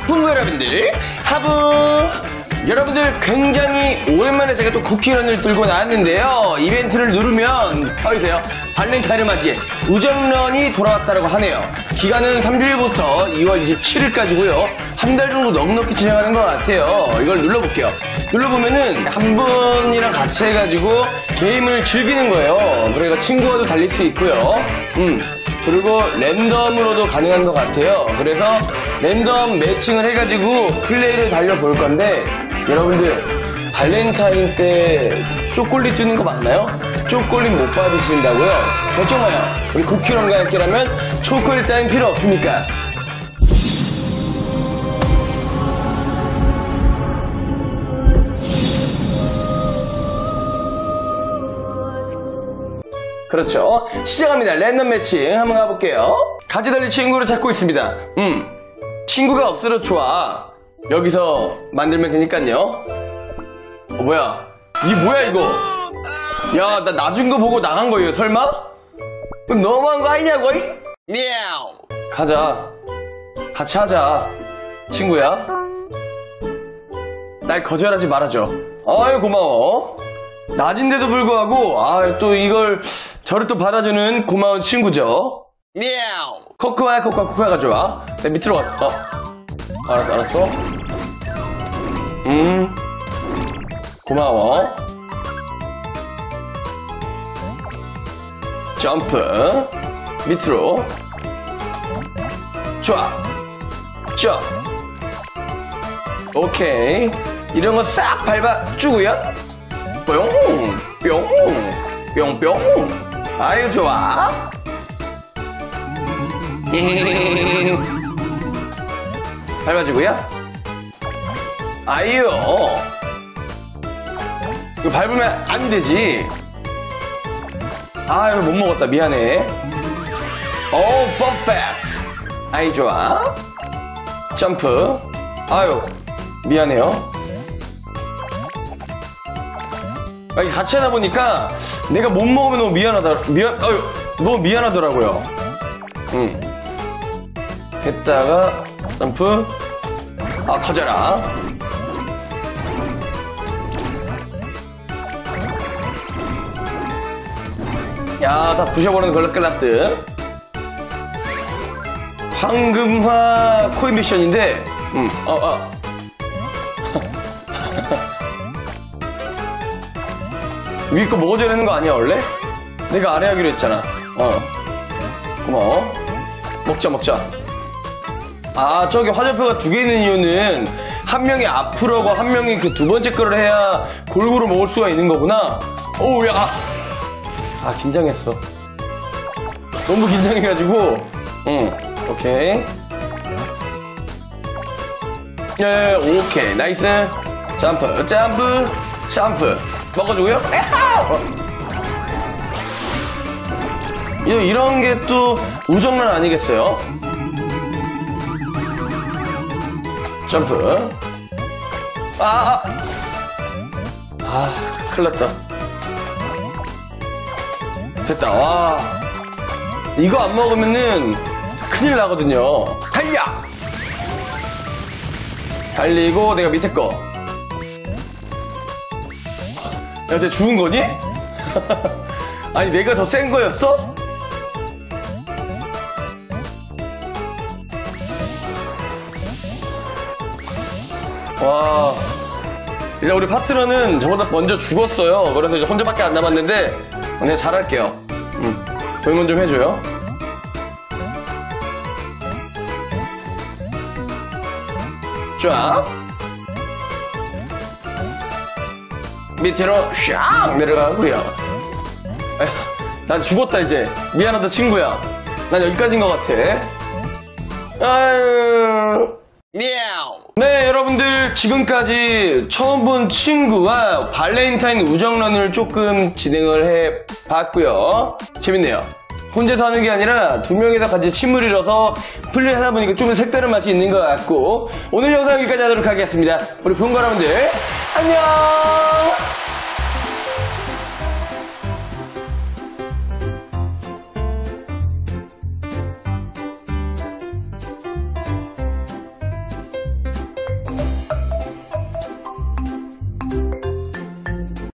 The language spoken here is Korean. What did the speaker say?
풍부 여러분들, 하부! 여러분들 굉장히 오랜만에 제가 또 쿠키런을 들고 나왔는데요. 이벤트를 누르면 보이세요? 발렌타인을 맞이해 우정런이 돌아왔다고 하네요. 기간은 3일부터 2월 27일까지고요. 한 달 정도 넉넉히 진행하는 것 같아요. 이걸 눌러볼게요. 눌러보면은 한 분이랑 같이 해가지고 게임을 즐기는 거예요. 그러니까 친구와도 달릴 수 있고요. 그리고 랜덤으로도 가능한 것 같아요. 그래서 랜덤 매칭을 해가지고 플레이를 달려볼 건데, 여러분들 발렌타인 때 초콜릿 주는 거 맞나요? 초콜릿 못 받으신다고요? 걱정 마요. 우리 쿠키런과 함께라면 초콜릿 따윈 필요 없으니까. 그렇죠. 시작합니다. 랜덤 매칭 한번 가볼게요. 같이 달릴 친구를 찾고 있습니다. 친구가 없어도 좋아. 여기서 만들면 되니까요. 뭐야? 이게 뭐야 이거? 야, 나 낮은 거 보고 나간 거예요, 설마? 너무한 거 아니냐고? 미야오. 가자. 같이 하자. 친구야. 날 거절하지 말아줘. 아유, 고마워. 낮인데도 불구하고, 또 이걸, 저를 또 받아주는 고마운 친구죠. 미야오. 코코아가 좋아. 내 밑으로 갔다. 알았어. 고마워. 점프. 밑으로. 좋아. 점. 오케이. 이런 거 싹 밟아주고요. 뿅. 아유, 좋아. 밟아주고요. 아유. 이거 밟으면 안 되지. 아유, 못 먹었다. 미안해. 오, 퍼펙트. 아이, 좋아. 점프. 아유, 미안해요. 이렇게 같이 하다 보니까 내가 못 먹으면 너무 미안하더라고요. 했다가 점프. 커져라. 야, 다 부셔버리는 걸로 끝났듯. 황금화 코인 미션인데, 위에 거 먹어줘야 되는 거 아니야, 원래? 내가 아래 하기로 했잖아. 고마워. 먹자. 저기 화살표가 2개 있는 이유는 한 명이 앞으로 하고 한 명이 그 두 번째 거를 해야 골고루 먹을 수가 있는 거구나. 오우, 야. 긴장했어. 너무 긴장해가지고. 오케이. 오케이. 나이스. 점프. 먹어주고요. 이런 게 또 우정란 아니겠어요? 점프. 큰일 났다. 됐다. 와. 이거 안 먹으면은 큰일 나거든요. 달리고 내가 밑에 거. 야, 쟤 죽은 거니? 아니, 내가 더 센 거였어? 와. 일단 우리 파트너는 저보다 먼저 죽었어요. 그래서 이제 혼자밖에 안 남았는데, 내가 잘할게요. 응원 좀 해줘요. 쫙. 밑으로 샥 내려가고요. 난 죽었다 이제. 미안하다 친구야. 난 여기까지인 것 같아. 아유. 미야오. 네, 여러분들 지금까지 처음 본 친구와 발렌타인 우정런을 조금 진행을 해봤고요. 재밌네요. 혼자서 하는 게 아니라 두 명이서 같이 침을 잃어서 플레이하다 보니까 좀 색다른 맛이 있는 것 같고, 오늘 영상 여기까지 하도록 하겠습니다. 우리 분 여러분들 안녕.